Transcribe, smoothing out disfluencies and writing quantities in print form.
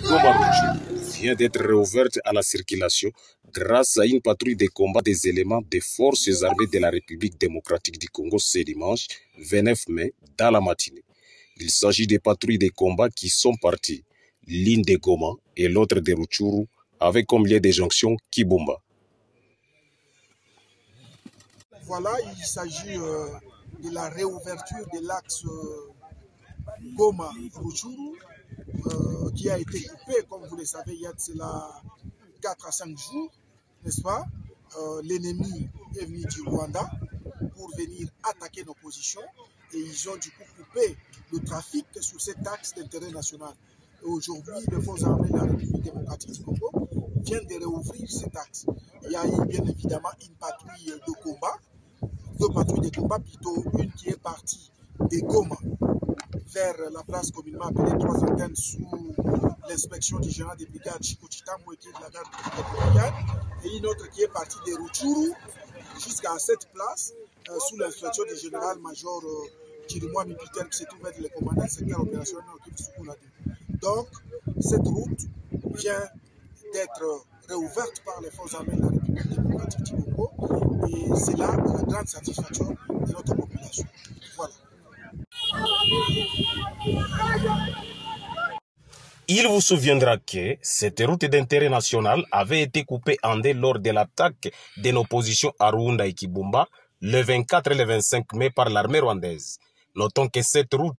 Goma-Rutshuru vient d'être réouverte à la circulation grâce à une patrouille de combat des éléments des forces armées de la République démocratique du Congo ce dimanche 29 mai dans la matinée. Il s'agit des patrouilles de combat qui sont parties, l'une de Goma et l'autre de Rutshuru, avec comme lieu de jonction Kibumba. Voilà, il s'agit de la réouverture de l'axe Goma-Rutshuru qui a été coupé, comme vous le savez, il y a de cela 4 à 5 jours, n'est-ce pas? L'ennemi est venu du Rwanda pour venir attaquer nos positions et ils ont du coup coupé le trafic sur cet axe d'intérêt national. Et aujourd'hui, les forces armées de la République démocratique du Congo viennent de réouvrir cet axe. Il y a eu bien évidemment une patrouille de combat, deux patrouilles de combat, plutôt une qui est partie de Goma vers la place communément appelée 3 antennes sous l'inspection du général des brigades Chico Chitambo qui est de la garde républicaine, et une autre qui est partie de Rutshuru jusqu'à cette place sous l'inspection du général-major Chirimwa Mipiter qui se trouve être le commandant du secteur opérationnel au Kivu-Sukulade. Donc, cette route vient d'être réouverte par les forces armées de la République démocratique du Congo et c'est là la grande satisfaction de notre population. Voilà. Il vous souviendra que cette route d'intérêt national avait été coupée en deux lors de l'attaque de nos positions à Ruunda et Kibumba le 24 et le 25 mai par l'armée rwandaise. Notons que cette route